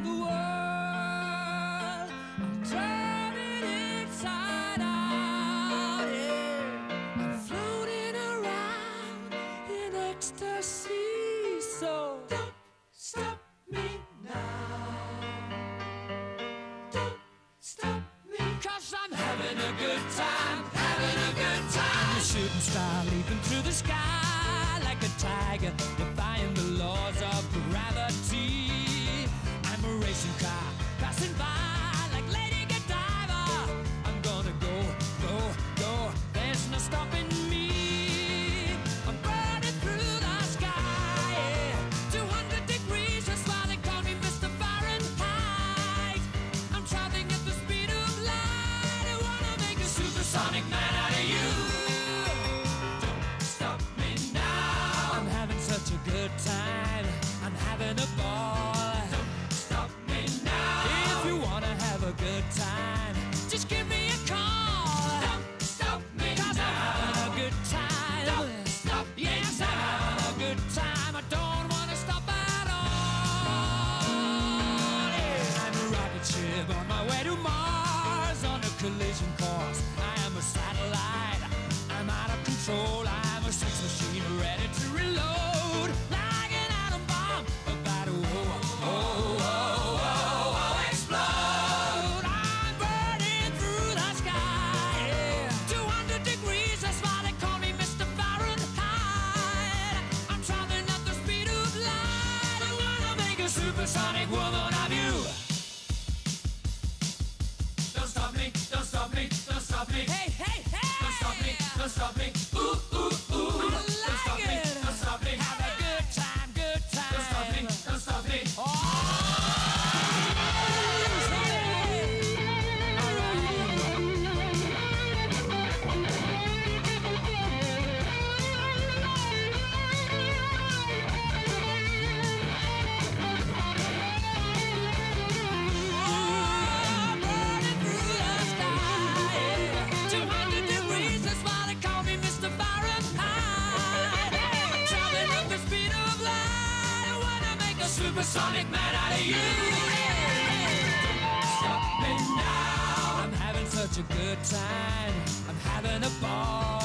around the world. I'll turn it inside out, yeah. I'm floating around in ecstasy, so don't stop me now. Don't stop me, 'cause I'm having a good time, having a good time. I'm a shooting star leaping through the sky like a tiger, defying the laws of gravity. I'm a racing car passing by like Lady Godiva. I'm gonna go, go, go. There's no stopping me. I'm burning through the sky, yeah. 200 degrees, that's why they call me Mr. Fahrenheit. I'm traveling at the speed of light. I wanna make a supersonic man out of you. Don't stop me now. I'm having such a good time. I'm having a ball. Don't stop me now. If you wanna have a good time, just give me a call. Don't stop me now. 'Cause I'm having a good time. Don't stop me now. Yes, I'm having a good time. I don't wanna stop at all. Yeah. I'm a rocket ship on my way to Mars on a collision course. I am a satellite. I'm out of control. I'm a sex machine ready to reload. Like an atom bomb about to explode. I'm burning through the sky, yeah. 200 degrees, that's why they call me Mr. Fahrenheit. I'm traveling at the speed of light. I wanna make a supersonic woman of you. Don't stop me, don't stop me, don't stop me. Hey, hey, hey! Don't stop me, don't stop me. Ooh, ooh, ooh. Don't stop me, don't stop me. Have a good time, good time. Don't stop me, don't stop me. Oh! Supersonic man out of you. Don't stop me now. I'm having such a good time. I'm having a ball.